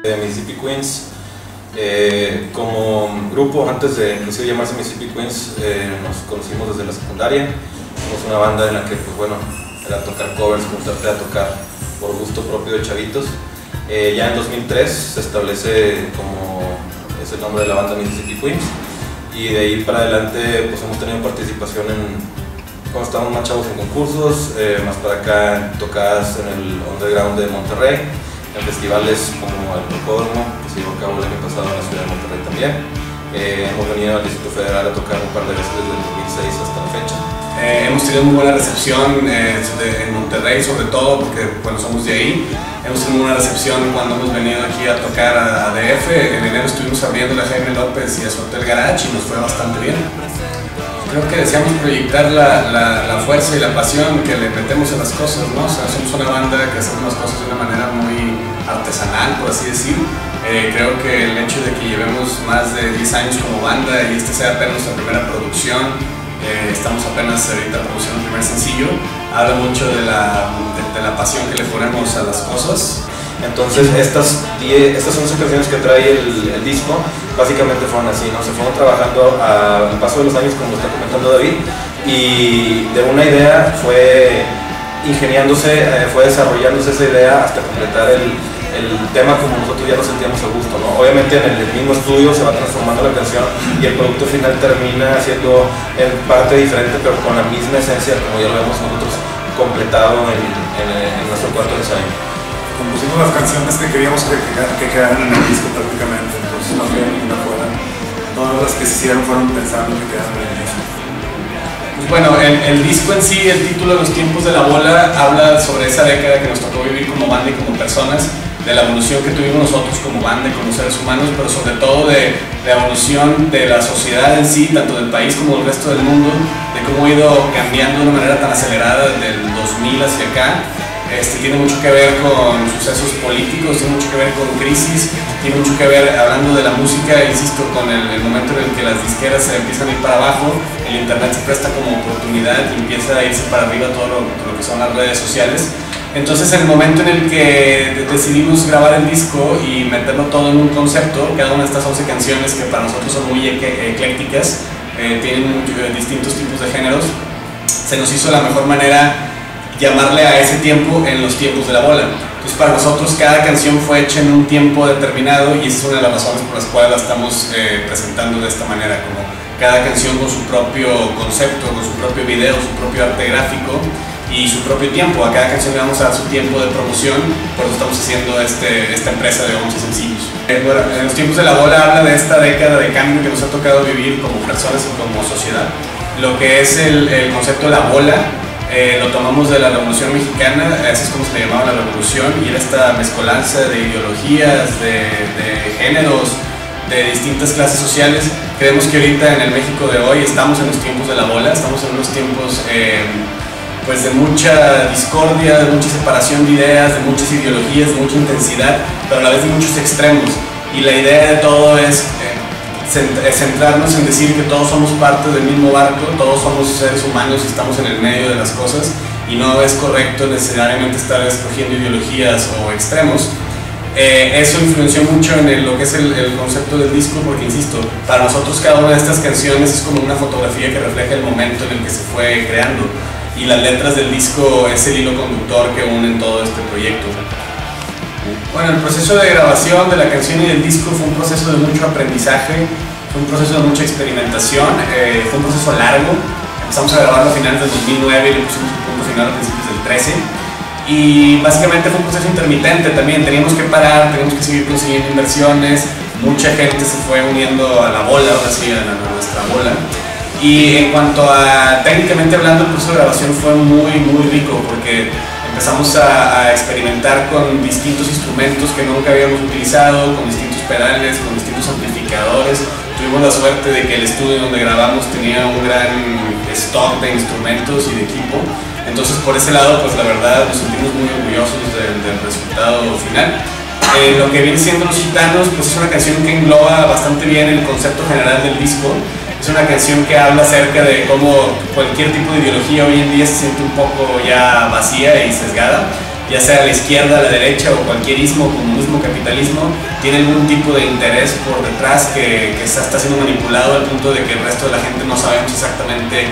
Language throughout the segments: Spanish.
de Mississippi Queens. Como grupo, antes de inclusive llamarse Mississippi Queens, nos conocimos desde la secundaria. Somos una banda en la que, pues bueno, era tocar covers, juntarte a tocar por gusto propio de chavitos. Ya en 2003 se establece como es el nombre de la banda Mississippi Queens, y de ahí para adelante pues hemos tenido participación cuando estábamos más chavos en concursos, más para acá en tocadas en el underground de Monterrey, en festivales como el Rocódromo, que se llevó a cabo el año pasado en la ciudad de Monterrey también. Hemos venido al Distrito Federal a tocar un par de veces desde el 2006 hasta la fecha. Hemos tenido muy buena recepción en Monterrey, sobre todo porque bueno, somos de ahí. Hemos tenido una recepción cuando hemos venido aquí a tocar a DF. En enero estuvimos abriendo a Jaime López y a su Hotel Garage y nos fue bastante bien. Creo que deseamos proyectar la fuerza y la pasión que le metemos a las cosas, ¿no? O sea, somos una banda que hacemos las cosas de una manera muy artesanal, por así decir. Creo que el hecho de que llevemos más de 10 años como banda y este sea apenas nuestra primera producción, estamos apenas ahorita produciendo el primer sencillo, habla mucho de la pasión que le ponemos a las cosas. Entonces estas 11 canciones que trae el disco básicamente fueron así, ¿no? Se fueron trabajando al paso de los años, como está comentando David, y de una idea fue ingeniándose, fue desarrollándose esa idea hasta completar el tema como nosotros ya nos sentíamos a gusto, ¿no? Obviamente en el mismo estudio se va transformando la canción y el producto final termina siendo en parte diferente, pero con la misma esencia como ya lo vemos nosotros completado en nuestro cuarto ensayo. Compusimos las canciones que queríamos que quedaran en el disco prácticamente, entonces no quedaron ni afuera. Todas las que se hicieron fueron pensando que quedaran en el disco. Pues bueno, el disco en sí, el título Los tiempos de la bola, habla sobre esa década que nos tocó vivir como banda y como personas, de la evolución que tuvimos nosotros como banda y como seres humanos, pero sobre todo de la evolución de la sociedad en sí, tanto del país como del resto del mundo, de cómo ha ido cambiando de una manera tan acelerada desde el 2000 hacia acá. Tiene mucho que ver con sucesos políticos, tiene mucho que ver con crisis, tiene mucho que ver, hablando de la música, insisto, con el momento en el que las disqueras se empiezan a ir para abajo, el internet se presta como oportunidad y empieza a irse para arriba todo lo que son las redes sociales. Entonces, en el momento en el que decidimos grabar el disco y meterlo todo en un concepto, cada una de estas 11 canciones, que para nosotros son muy eclécticas, tienen distintos tipos de géneros, se nos hizo la mejor manera llamarle a ese tiempo en los tiempos de la bola. Entonces, para nosotros cada canción fue hecha en un tiempo determinado y esa es una de las razones por las cuales la estamos presentando de esta manera, como cada canción con su propio concepto, con su propio video, su propio arte gráfico y su propio tiempo. A cada canción le vamos a dar su tiempo de promoción, por eso estamos haciendo esta empresa de 11 sencillos. Bueno, en los tiempos de la bola habla de esta década de cambio que nos ha tocado vivir como personas y como sociedad. Lo que es el concepto de la bola, lo tomamos de la Revolución Mexicana, así es como se le llamaba la revolución, y era esta mezcolanza de ideologías, de géneros, de distintas clases sociales. Creemos que ahorita en el México de hoy estamos en los tiempos de la bola, estamos en unos tiempos pues de mucha discordia, de mucha separación de ideas, de muchas ideologías, de mucha intensidad, pero a la vez de muchos extremos. Y la idea de todo es centrarnos en decir que todos somos parte del mismo barco, todos somos seres humanos y estamos en el medio de las cosas, y no es correcto necesariamente estar escogiendo ideologías o extremos. Eso influenció mucho en lo que es el concepto del disco, porque insisto, para nosotros cada una de estas canciones es como una fotografía que refleja el momento en el que se fue creando, y las letras del disco es el hilo conductor que une todo este proyecto. Bueno, el proceso de grabación de la canción y del disco fue un proceso de mucho aprendizaje, fue un proceso de mucha experimentación, fue un proceso largo. Empezamos a grabarlo a finales del 2009 y le pusimos un punto final a principios del 13. Y básicamente fue un proceso intermitente también, teníamos que parar, teníamos que seguir consiguiendo inversiones, mucha gente se fue uniendo a la bola, ahora sí, a nuestra bola. Y en cuanto a técnicamente hablando, el proceso de grabación fue muy rico, porque empezamos a experimentar con distintos instrumentos que nunca habíamos utilizado, con distintos pedales, con distintos amplificadores. Tuvimos la suerte de que el estudio donde grabamos tenía un gran stock de instrumentos y de equipo. Entonces, por ese lado, pues la verdad nos sentimos muy orgullosos del resultado final. Lo que viene siendo Los Gitanos, pues es una canción que engloba bastante bien el concepto general del disco. Es una canción que habla acerca de cómo cualquier tipo de ideología hoy en día se siente un poco ya vacía y sesgada, ya sea a la izquierda, a la derecha o cualquier ismo, comunismo, capitalismo, tiene algún tipo de interés por detrás que está siendo manipulado al punto de que el resto de la gente no sabemos exactamente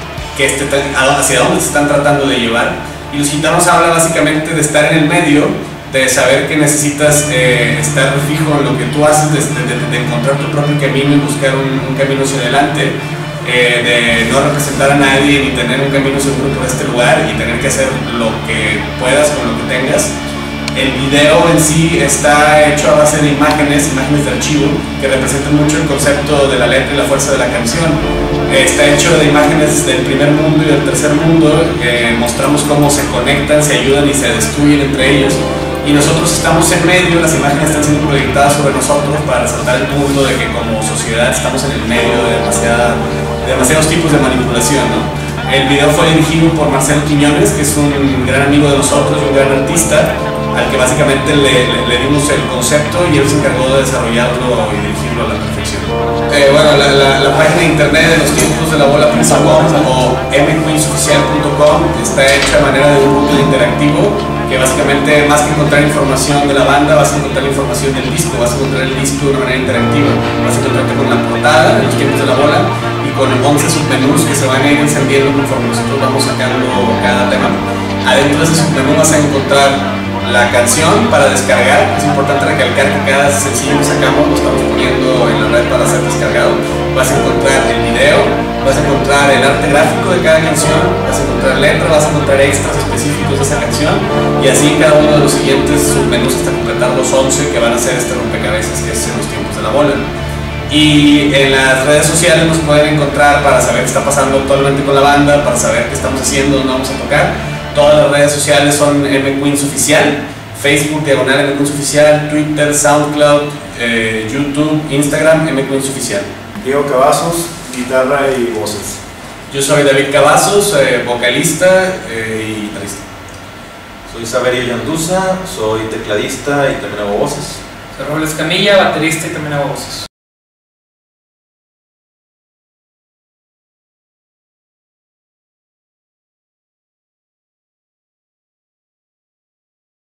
hacia dónde se están tratando de llevar. Y Los Gitanos habla básicamente de estar en el medio, de saber que necesitas estar fijo en lo que tú haces, de encontrar tu propio camino y buscar un camino hacia adelante, de no representar a nadie ni tener un camino seguro por este lugar y tener que hacer lo que puedas con lo que tengas. El video en sí está hecho a base de imágenes de archivo que representan mucho el concepto de la letra y la fuerza de la canción. Está hecho de imágenes del primer mundo y del tercer mundo. Mostramos cómo se conectan, se ayudan y se destruyen entre ellos. Y nosotros estamos en medio, las imágenes están siendo proyectadas sobre nosotros para resaltar el punto de que como sociedad estamos en el medio de demasiados tipos de manipulación, ¿no? El video fue dirigido por Marcelo Quiñones, que es un gran amigo de nosotros y un gran artista, al que básicamente le dimos el concepto y él se encargó de desarrollarlo y dirigirlo a la perfección. Bueno, la página de internet de Los Tiempos de la Bola.com o mqueensoficial.com está hecha a manera de un Google interactivo que básicamente, más que encontrar información de la banda, vas a encontrar información del disco, vas a encontrar el disco de una manera interactiva, vas a encontrarte con la portada de Los Tiempos de la Bola y con 11 submenús que se van a ir encendiendo conforme nosotros vamos sacando cada tema. Adentro de ese submenú vas a encontrar la canción para descargar. Es importante recalcar que cada sencillo que sacamos lo estamos poniendo en la red para ser descargado. Vas a encontrar el video, vas a encontrar el arte gráfico de cada canción, vas a encontrar letra, vas a encontrar extras específicos de esa canción y así cada uno de los siguientes submenús hasta completar los 11 que van a ser este rompecabezas que es en Los Tiempos de la Bola. Y en las redes sociales nos pueden encontrar para saber qué está pasando actualmente con la banda, para saber qué estamos haciendo, dónde vamos a tocar. Todas las redes sociales son mqueensoficial, Facebook, /mqueensoficial, Twitter, SoundCloud, YouTube, Instagram, mqueensoficial. Diego Cavazos, guitarra y voces. Yo soy David Cavazos, vocalista y guitarrista. Soy Saverio Yanduza, soy tecladista y también hago voces. Soy Robles Camilla, baterista y también hago voces.